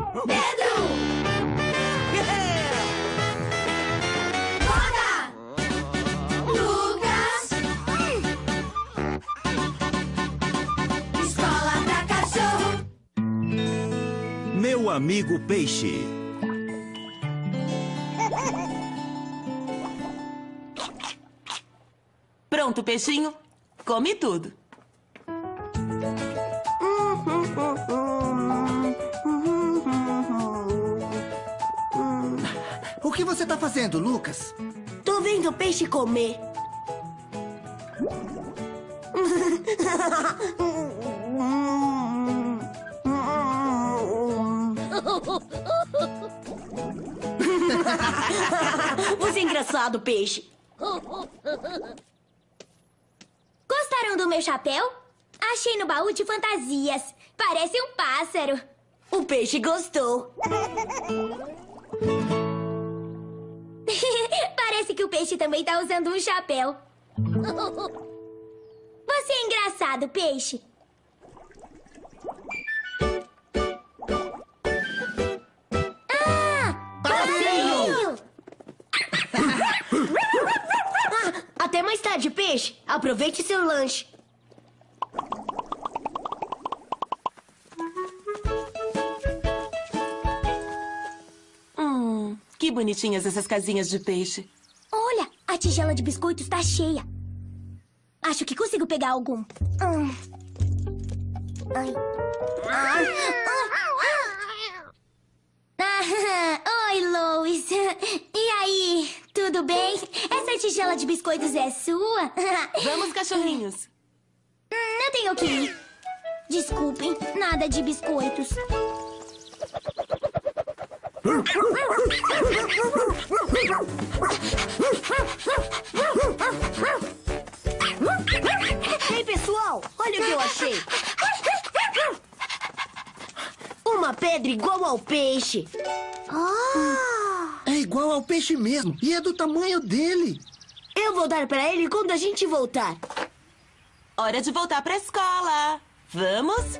Pedro! Roda! Lucas! Escola pra cachorro! Meu amigo peixe. Pronto, peixinho. Come tudo. O que você tá fazendo, Lucas? Tô vendo o peixe comer. Você é engraçado, peixe. Gostaram do meu chapéu? Achei no baú de fantasias. Parece um pássaro. O peixe gostou. Parece que o peixe também tá usando um chapéu. Você é engraçado, peixe. Passeio! Até mais tarde, peixe. Aproveite seu lanche. Que bonitinhas essas casinhas de peixe. Olha, a tigela de biscoitos tá cheia. Acho que consigo pegar algum. Ai. Oi, Lois. E aí, tudo bem? Essa tigela de biscoitos é sua? Vamos, cachorrinhos. Eu tenho que ir. Desculpem, nada de biscoitos. Ei, pessoal, olha o que eu achei. Uma pedra igual ao peixe. É igual ao peixe mesmo. E é do tamanho dele. Eu vou dar pra ele quando a gente voltar. Hora de voltar pra escola. Vamos?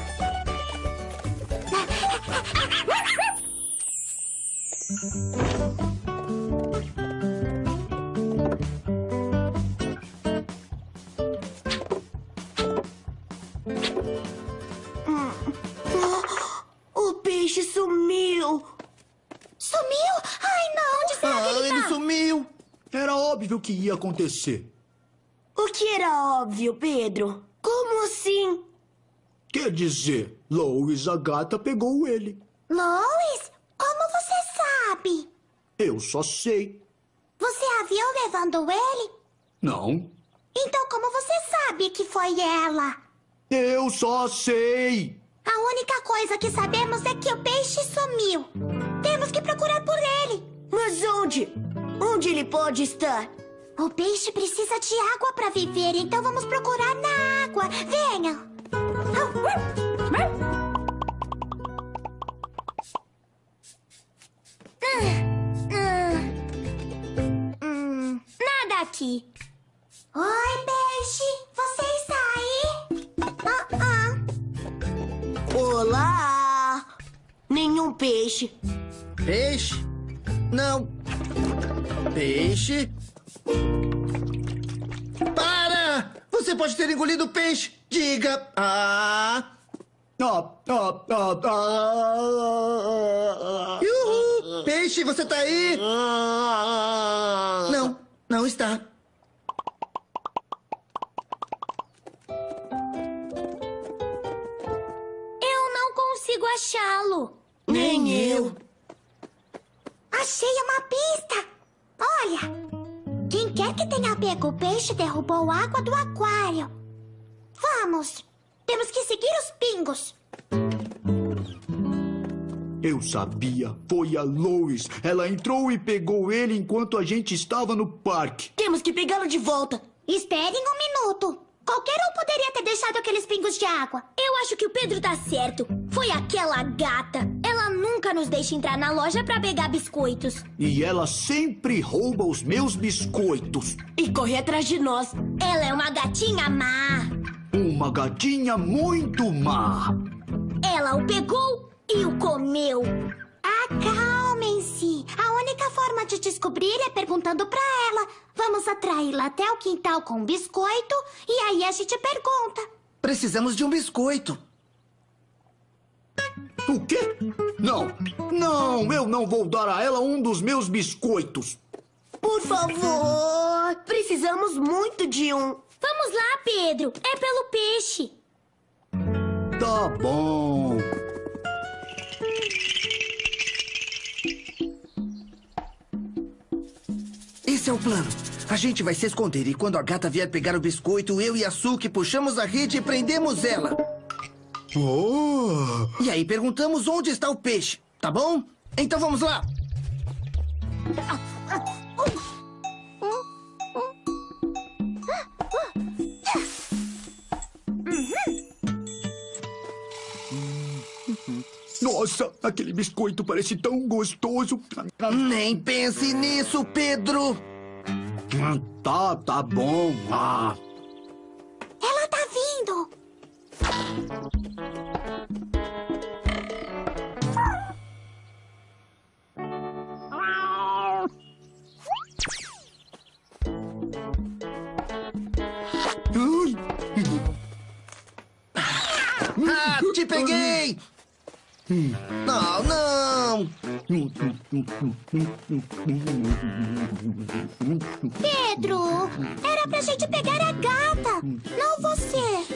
O peixe sumiu. Sumiu? Ai, não. Onde será que ele Ele tá? sumiu. Era óbvio que ia acontecer. O que era óbvio, Pedro? Como assim? Quer dizer, Lois, a gata, pegou ele. Lois, como você sabe? Eu só sei. Você a viu levando ele? Não, Então como você sabe que foi ela? eu só sei. A única coisa que sabemos é que o peixe sumiu. Temos que procurar por ele. Mas onde? Onde ele pode estar? O peixe precisa de água para viver, então vamos procurar na água. Venham. Nada aqui. Oi, peixe. Você está aí? Olá! Nenhum peixe. Peixe? Não. Peixe? Para! Você pode ter engolido o peixe. Diga. Uhul! Peixe, você tá aí? Não, não está. Eu não consigo achá-lo. Nem eu. Achei uma pista. Olha. Quem quer que tenha pego o peixe derrubou água do aquário. Vamos. Temos que seguir os pingos. Eu sabia. Foi a Lois. Ela entrou e pegou ele enquanto a gente estava no parque. Temos que pegá-lo de volta. Esperem um minuto. Qualquer um poderia ter deixado aqueles pingos de água. Eu acho que o Pedro tá certo. Foi aquela gata. Ela nunca nos deixa entrar na loja pra pegar biscoitos. E ela sempre rouba os meus biscoitos. E corre atrás de nós. Ela é uma gatinha má. Uma gatinha muito má. Ela o pegou e o comeu. Acalmem-se. A única forma de descobrir é perguntando pra ela. Vamos atraí-la até o quintal com um biscoito e aí a gente pergunta. Precisamos de um biscoito. O quê? Não, não, eu não vou dar a ela um dos meus biscoitos. Por favor, precisamos muito de um. Vamos lá, Pedro. É pelo peixe. Tá bom. Esse é o plano. A gente vai se esconder e quando a gata vier pegar o biscoito, eu e a Suki puxamos a rede e prendemos ela. Oh. E aí perguntamos onde está o peixe, tá bom? Então vamos lá. Nossa, aquele biscoito parece tão gostoso. Nem pense nisso, Pedro. Tá bom. Ela tá vindo. Ah, te peguei! Não, não! Pedro, era pra gente pegar a gata, não você.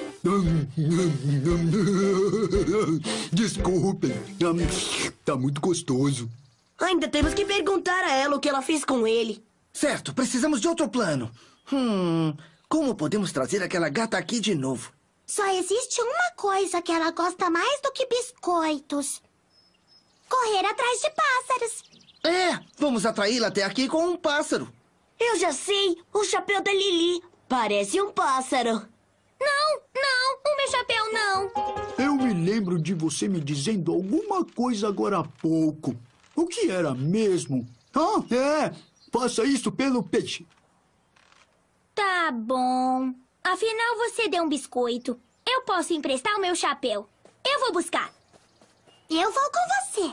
Desculpem. Tá muito gostoso. Ainda temos que perguntar a ela o que ela fez com ele. Certo, precisamos de outro plano. Como podemos trazer aquela gata aqui de novo? Só existe uma coisa que ela gosta mais do que biscoitos. Correr atrás de pássaros. É, vamos atraí-la até aqui com um pássaro. Eu já sei, o chapéu da Lili. Parece um pássaro. Não, o meu chapéu não. Eu me lembro de você me dizendo alguma coisa agora há pouco. O que era mesmo? Faça isso pelo peixe. Tá bom. Afinal, você deu um biscoito. Eu posso emprestar o meu chapéu. Eu vou buscar. Eu vou com você.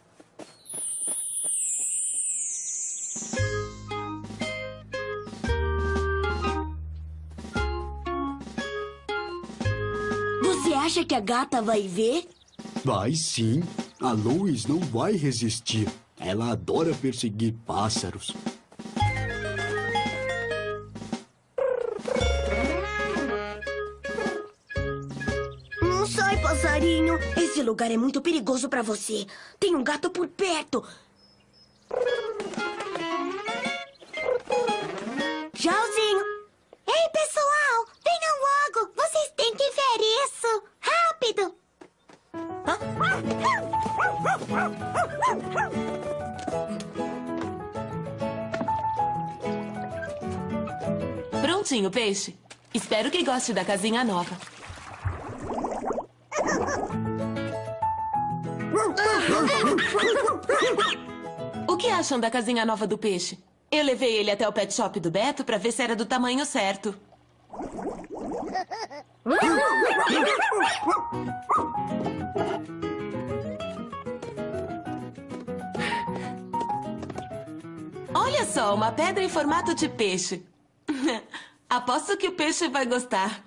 Você acha que a gata vai ver? Vai sim. A Lois não vai resistir. Ela adora perseguir pássaros. Não sai, passarinho. Esse lugar é muito perigoso pra você. Tem um gato por perto. Tchauzinho. Ei, pessoal, venham logo. Vocês têm que ver isso. Rápido. Prontinho, peixe. Espero que goste da casinha nova. O que acham da casinha nova do peixe? Eu levei ele até o pet shop do Beto pra ver se era do tamanho certo. Olha só, uma pedra em formato de peixe. Aposto que o peixe vai gostar.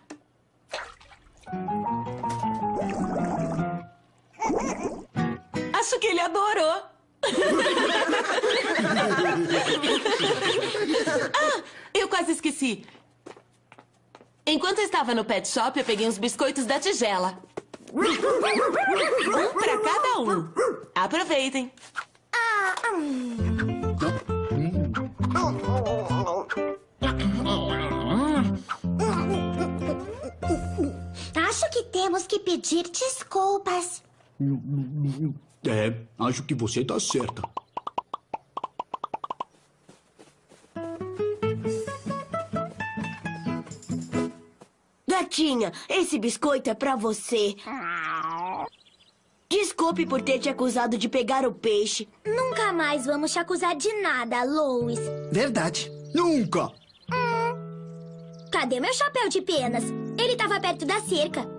Acho que ele adorou. Eu quase esqueci. Enquanto eu estava no pet shop, eu peguei uns biscoitos da tigela. Um para cada um. Aproveitem. Acho que temos que pedir desculpas. Acho que você tá certa. Gatinha, esse biscoito é pra você. Desculpe por ter te acusado de pegar o peixe. Nunca mais vamos te acusar de nada, Lois. Verdade. Nunca! Cadê meu chapéu de penas? Ele estava perto da cerca.